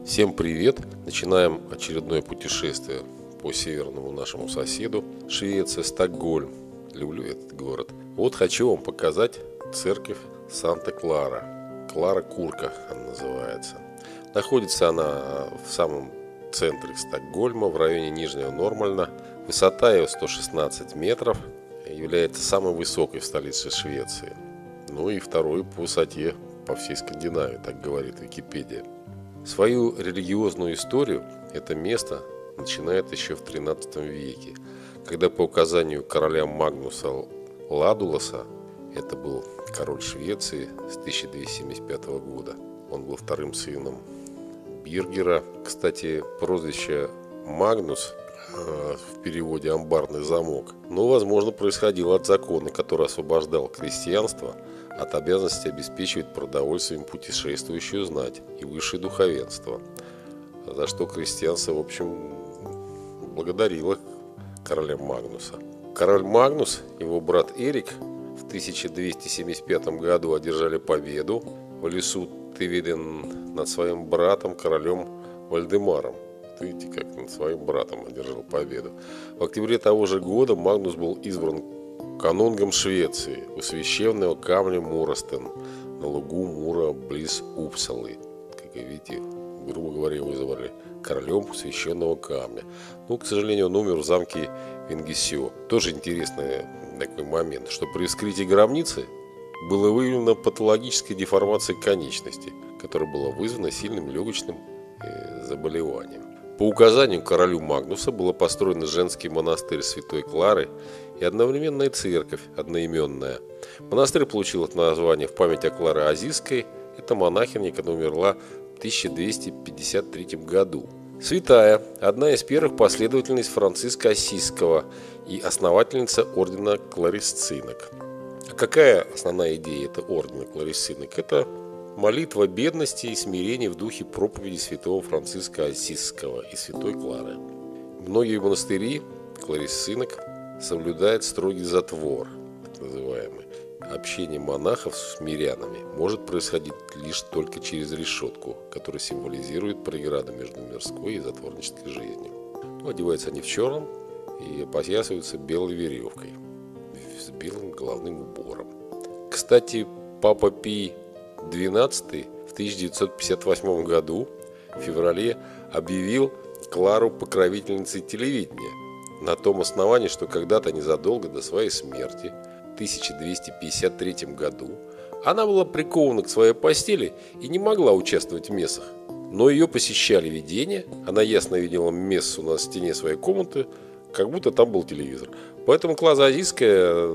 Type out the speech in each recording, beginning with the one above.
Всем привет! Начинаем очередное путешествие по северному нашему соседу, Швеция, Стокгольм. Люблю этот город. Вот хочу вам показать церковь Санта-Клара. Клара Курка она называется. Находится она в самом центре Стокгольма, в районе Нижнего Нормальна. Высота ее 116 метров. Является самой высокой в столице Швеции. Ну и второй по высоте по всей Скандинавии, так говорит Википедия. Свою религиозную историю это место начинает еще в XIII веке, когда по указанию короля Магнуса Ладуласа, это был король Швеции с 1275 года, он был вторым сыном Биргера. Кстати, прозвище Магнус в переводе «амбарный замок», но, возможно, происходило от закона, который освобождал крестьянство от обязанности обеспечивать продовольствием путешествующую знать и высшее духовенство, за что крестьянство, в общем, благодарило короля Магнуса. Король Магнус и его брат Эрик в 1275 году одержали победу в лесу Тивиден над своим братом, королем Вальдемаром. Видите, как над своим братом одержал победу. В октябре того же года Магнус был избран канунгом Швеции у священного камня Мурастен на лугу Мура близ Упсалы. Как видите, грубо говоря, его избрали королем священного камня. Но, к сожалению, он умер в замке Вингисио. Тоже интересный такой момент, что при вскрытии гробницы была выявлена патологическая деформация конечностей, которая была вызвана сильным легочным заболеванием. По указанию королю Магнуса было построен женский монастырь Святой Клары и одновременная церковь одноименная. Монастырь получил это название в память о Кларе Азийской. Это монахиня, которая умерла в 1253 году. Святая – одна из первых последовательниц Франциска Ассизского и основательница ордена кларисцинок. А какая основная идея этого ордена кларисцинок? Это молитва бедности и смирения в духе проповеди святого Франциска Ассизского и святой Клары. Многие монастыри клариссинок соблюдают строгий затвор, так называемый. Общение монахов с мирянами может происходить лишь только через решетку, которая символизирует преграду между мирской и затворнической жизнью. Одеваются они в черном и опоясываются белой веревкой с белым головным убором. Кстати, Папа Пий XII в 1958 году в феврале объявил Клару покровительницей телевидения на том основании, что когда-то незадолго до своей смерти в 1253 году она была прикована к своей постели и не могла участвовать в мессах. Но ее посещали видения, она ясно видела мессу на стене своей комнаты, как будто там был телевизор. Поэтому Клара Азийская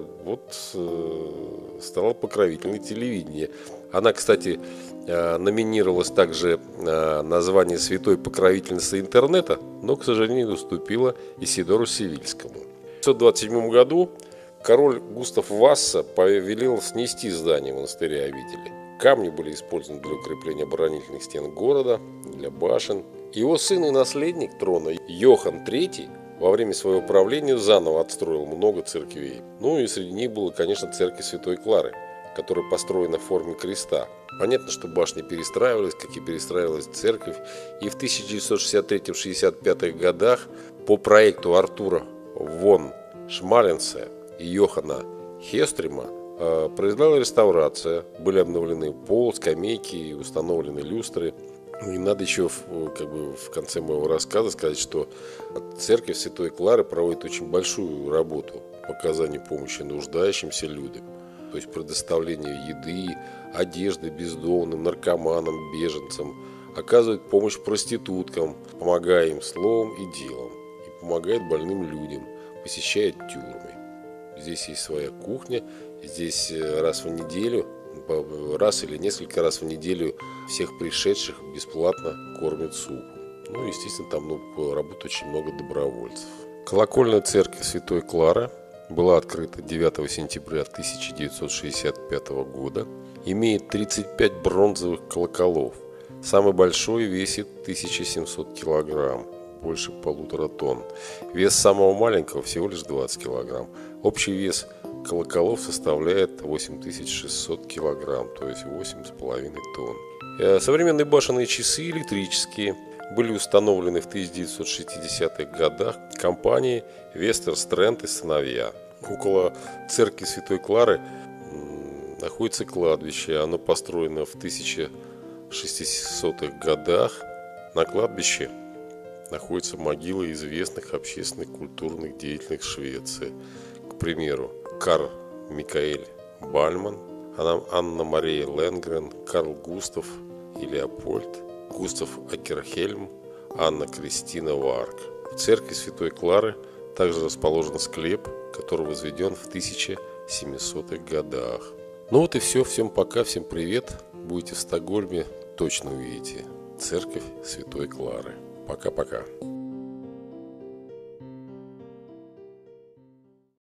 стала покровительной телевидения. Она, кстати, номинировалась также на звание святой покровительницы интернета, но, к сожалению, уступила Исидору Севильскому. В 1927 году король Густав Васса повелел снести здание монастыря обители. Камни были использованы для укрепления оборонительных стен города, для башен. Его сын и наследник трона Йохан III во время своего правления заново отстроил много церквей. Ну и среди них была, конечно, церковь Святой Клары, которая построена в форме креста. Понятно, что башни перестраивались, как и перестраивалась церковь. И в 1963-65 годах по проекту Артура фон Шмаленса и Йохана Хестрима произвела реставрация. Были обновлены пол, скамейки, установлены люстры. И надо еще в конце моего рассказа сказать, что церковь Святой Клары проводит очень большую работу по оказанию помощи нуждающимся людям. То есть предоставление еды, одежды бездомным, наркоманам, беженцам, оказывает помощь проституткам, помогая им словом и делом, и помогает больным людям, посещает тюрьмы. Здесь есть своя кухня, здесь раз или несколько раз в неделю всех пришедших бесплатно кормят супом. Ну, естественно, там работает очень много добровольцев. Колокольная церковь Святой Клары была открыта 9 сентября 1965 года. Имеет 35 бронзовых колоколов. Самый большой весит 1700 килограмм, больше 1,5 тонн. Вес самого маленького всего лишь 20 килограмм. Общий вес колоколов составляет 8600 килограмм, то есть 8,5 тонн. Современные башенные часы электрические были установлены в 1960-х годах компанией Вестер Стрэнд и сыновья. Около церкви Святой Клары находится кладбище. Оно построено в 1600-х годах. На кладбище находятся могилы известных общественных культурных деятелей Швеции. К примеру, Карл Микаэль Бальман, Анна Мария Ленгрен, Карл Густав и Леопольд, Густав Акерхельм, Анна Кристина Варг. В церкви Святой Клары также расположен склеп, который возведен в 1700-х годах. Ну вот и все. Всем пока, всем привет. Будете в Стокгольме, точно увидите церковь Святой Клары. Пока-пока.